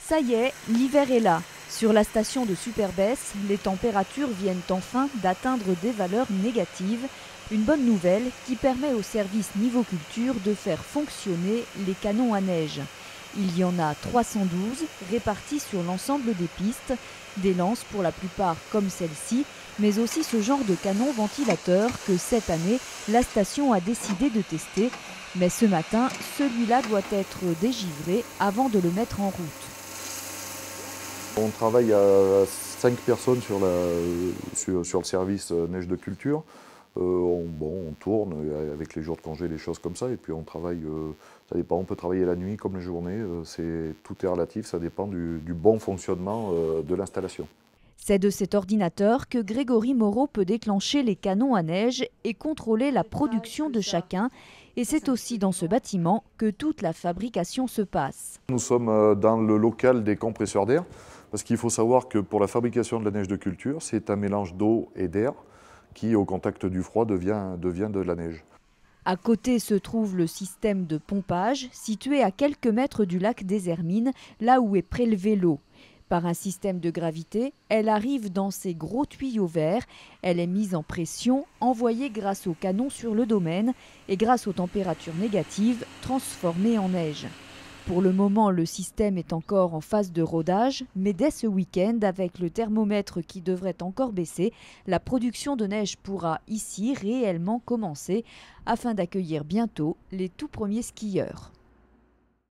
Ça y est, l'hiver est là. Sur la station de Superbès, les températures viennent enfin d'atteindre des valeurs négatives. Une bonne nouvelle qui permet au service Niveau Culture de faire fonctionner les canons à neige. Il y en a 312 répartis sur l'ensemble des pistes, des lances pour la plupart comme celle-ci, mais aussi ce genre de canon ventilateur que cette année, la station a décidé de tester. Mais ce matin, celui-là doit être dégivré avant de le mettre en route. On travaille à 5 personnes sur le service neige de culture. On tourne avec les jours de congé, des choses comme ça, et puis on travaille, ça dépend, on peut travailler la nuit comme la journée, tout est relatif, ça dépend du bon fonctionnement de l'installation. C'est de cet ordinateur que Grégory Moreau peut déclencher les canons à neige et contrôler la production de chacun. Et c'est aussi dans ce bâtiment que toute la fabrication se passe. Nous sommes dans le local des compresseurs d'air, parce qu'il faut savoir que pour la fabrication de la neige de culture, c'est un mélange d'eau et d'air qui, au contact du froid, devient de la neige. À côté se trouve le système de pompage, situé à quelques mètres du lac des Hermines, là où est prélevée l'eau. Par un système de gravité, elle arrive dans ces gros tuyaux verts. Elle est mise en pression, envoyée grâce au canon sur le domaine et grâce aux températures négatives, transformée en neige. Pour le moment, le système est encore en phase de rodage, mais dès ce week-end, avec le thermomètre qui devrait encore baisser, la production de neige pourra ici réellement commencer afin d'accueillir bientôt les tout premiers skieurs.